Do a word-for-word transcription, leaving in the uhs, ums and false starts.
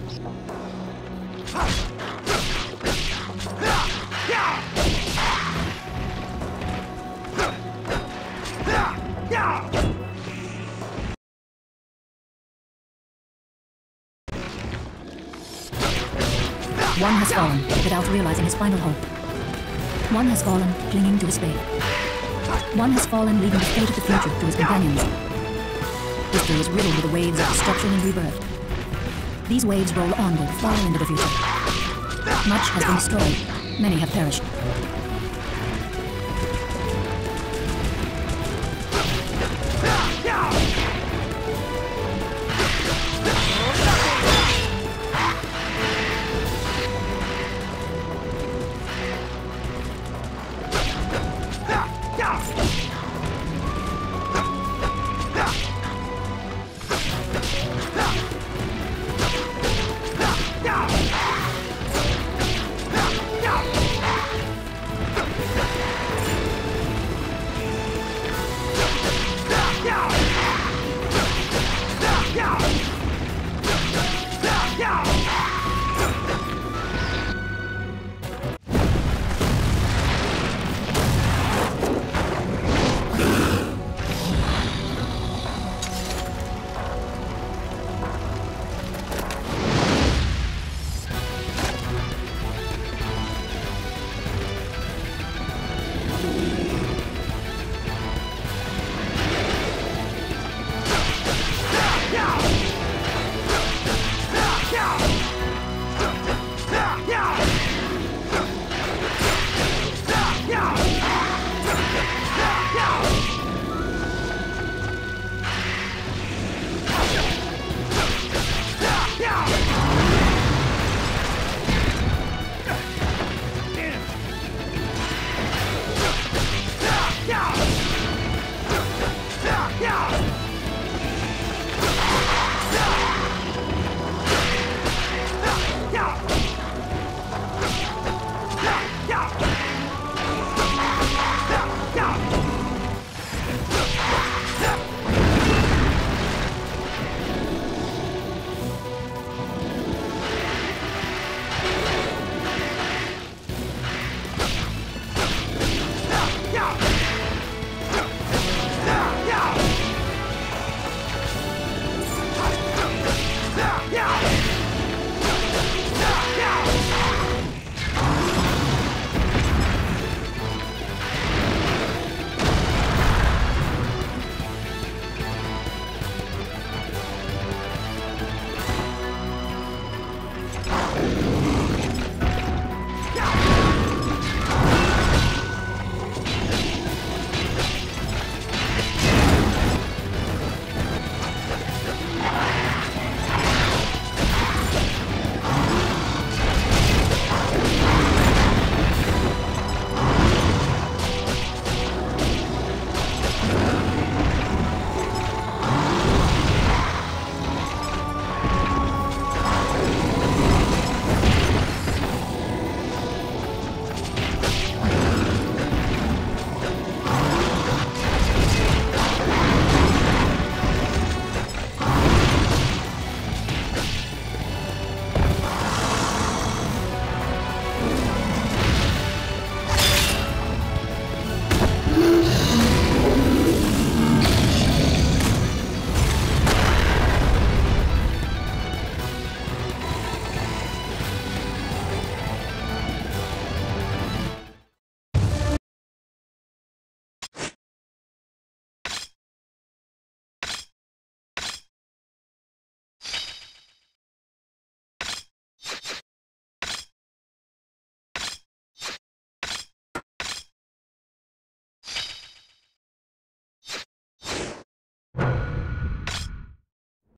One has fallen, without realizing his final hope. One has fallen, clinging to his faith. One has fallen, leaving the fate of the future to his companions. History is riddled with the waves of destruction and rebirth. These waves roll onward, far into the future. Much has been destroyed. Many have perished.